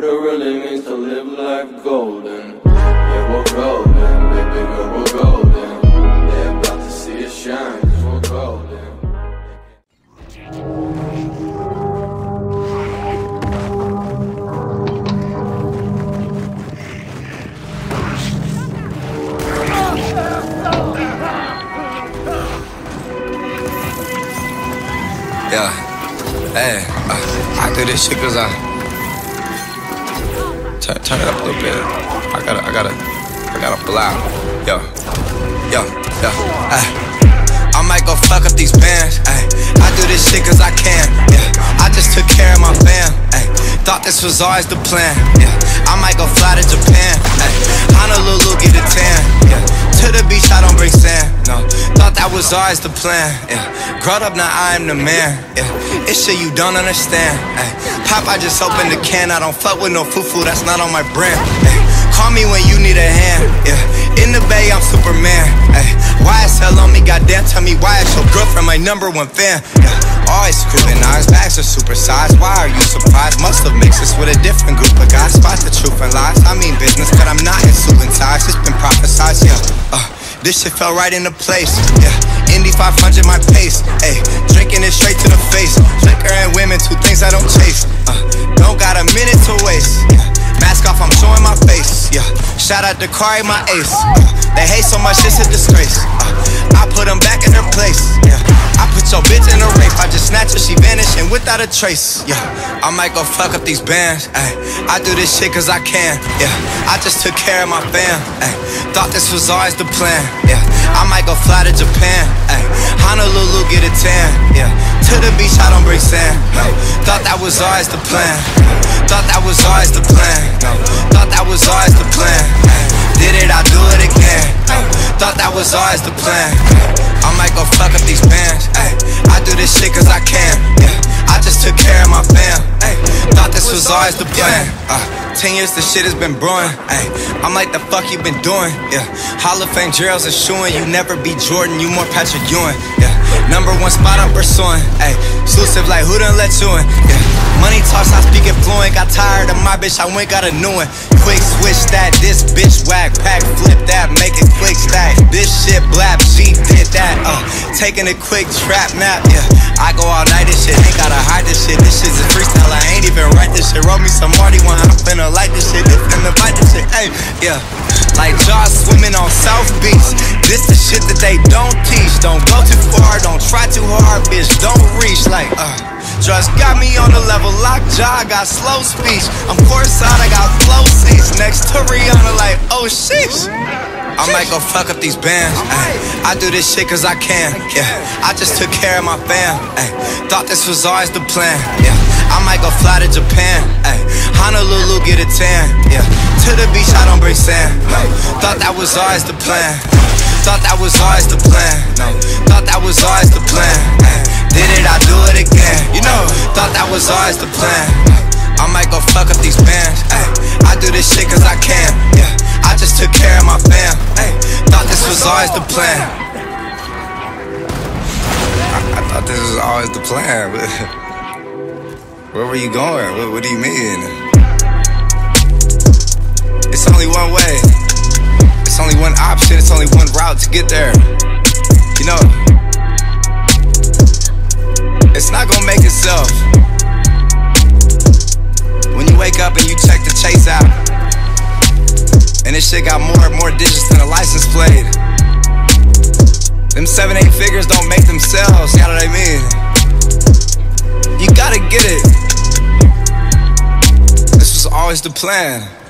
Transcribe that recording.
it really means to live life golden. Yeah, we're golden, baby girl, we're golden. They're about to see us shine, cause we're golden. Yeah, hey, I do this shit cause I turn it up a little bit. I gotta pull out. Yo, I might go fuck up these bands. I do this shit cause I can. Yeah, I just took care of my fam. Thought this was always the plan. Yeah, I might go fly to Japan. Honolulu, get a tan. Yeah, to the beach, I don't bring sand. No, thought that was always the plan. Yeah, growed up, now I am the man. Yeah, it's shit you don't understand. Pop, I just opened the can. I don't fuck with no fufu, that's not on my brand. Call me when you need a hand. Yeah, in the Bay, I'm Superman. YSL on me, goddamn, tell me why is your girlfriend my #1 fan? Yeah, always scrutinized, bags are supersized. Why are you surprised? Must have mixed us with a different group of guys. Spot the truth and lies. I mean business, but I'm not in suit and ties. It's been prophesized, yeah. This shit fell right into place. Yeah, Indy 500 my pace. Ayy, drinking it straight to the face. Liquor and women, two things I don't chase. Don't got a minute to waste. Yeah. Mask off, I'm showing my face. Yeah, shout out to Kari, my ace. They hate so much, it's a disgrace. I put them back in their place. Yeah, I put your bitch in a rape. I just snatch her, she vanishing without a trace. Yeah, I might go fuck up these bands. I do this shit cause I can. Yeah, I just took care of my fam. Thought this was always the plan. Yeah, I might go fly to Japan. Honolulu, get a tan. Yeah, to the beach, I don't bring sand. No, thought that was always the plan. Thought that was always the plan. No, thought that was always the plan. Did it, I do it again. Thought that was always the plan. I might go fuck up these bands. I do this shit cause I can. Yeah, I just took care of my fam. Thought this was always the plan. 10 years this shit has been brewing. I'm like, the fuck you been doing? Yeah, Hall of Fame Gerald's a shooin'. You never be Jordan, you more Patrick Ewing. Yeah, #1 spot I'm pursuing. Exclusive like who done let you in? Yeah, money talks, I speak it fluent. Got tired of my bitch, I went got a new one. Quick switch that, this bitch whack. Pack flip that, make it quick stack. This shit blap, she did that. Taking a quick trap nap. Yeah, I go all night, this shit ain't gotta hide this shit. This shit's a freestyle, I ain't even write this shit. Wrote me some Marty one, I'm finna like this shit. This finna fight this shit. Hey, yeah, like Jaws swimming on South Beach. This the shit that they don't teach. Don't go too far, don't try too hard, bitch. Don't reach like Drugs got me on the level, lockjaw, I got slow speech. I'm courtside, I got flow seats next to Rihanna like, oh sheesh. I might go fuck up these bands. I do this shit cause I can. Yeah, I just took care of my fam. Thought this was always the plan. Yeah, I might go fly to Japan. Honolulu, get a tan. Yeah, to the beach, I don't bring sand. No, thought that was always the plan. Thought that was always the plan. No, thought that was always the plan. Did it, I do it again. You know, thought that was always the plan. I might go fuck up these bands. I do this shit cause I can. Yeah, I just took care of my fam. Thought this was always the plan. I thought this was always the plan. Where were you going? What do you mean? It's only one way. It's only one option. It's only one route to get there. You know, it's not gonna make itself. When you wake up and you check the chase out, and this shit got more digits than a license plate. Them 7, 8 figures don't make themselves, you know what I mean? You gotta get it. This was always the plan.